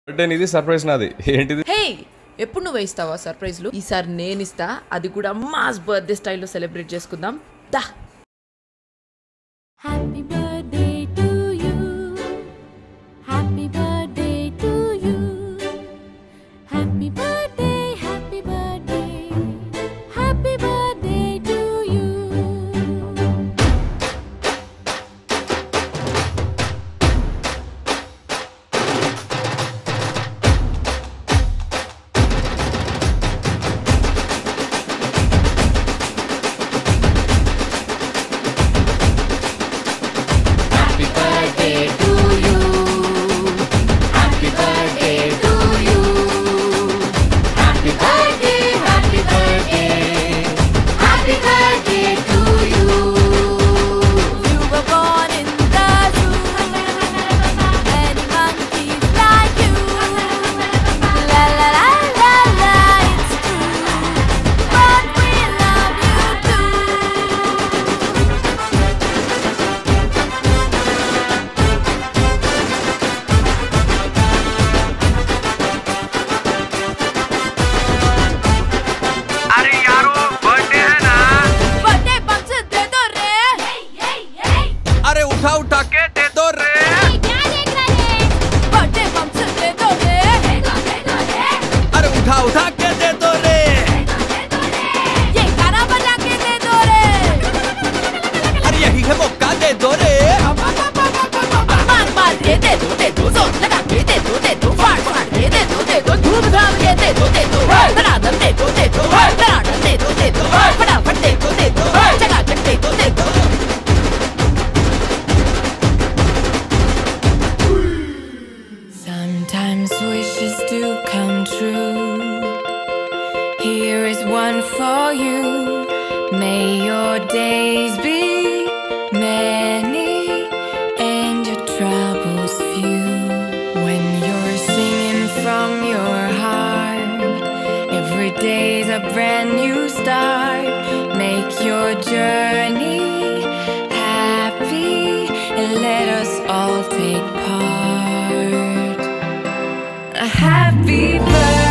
Birthday నీది surprise నాది ఏంటిది హే ఎప్పుడు నువ్వు ఇస్తావా సర్ప్రైజ్లు ఈసారి నేను ఇస్తా అది కూడా మాస్ బర్త్డే స్టైల్లో సెలబ్రేట్ చేసుకుందాం దా happy birthday to you happy birthday to you happy birthday happy birthday happy birthday to you उठा के दे दो रे क्या देख रहे बर्थडे बम्स दे दो रे अरे उठा के दे दो रे ये गाना बजा के दे दो रे अरे यही है मौका दे दो रे मार के दे दो जोर लगा के दे दो फाड़ के दे दो धूम-धाम के दे दो धड़ाधड़ दे दो धड़ाधड़ दे दो फटाफट दे दो चकाचक दे दो Sometimes wishes do come true. Here is one for you. May your days be many and your troubles few. When you're singing from your heart, every day's a brand new start. Make your journey happy and let us all take part. A happy birthday.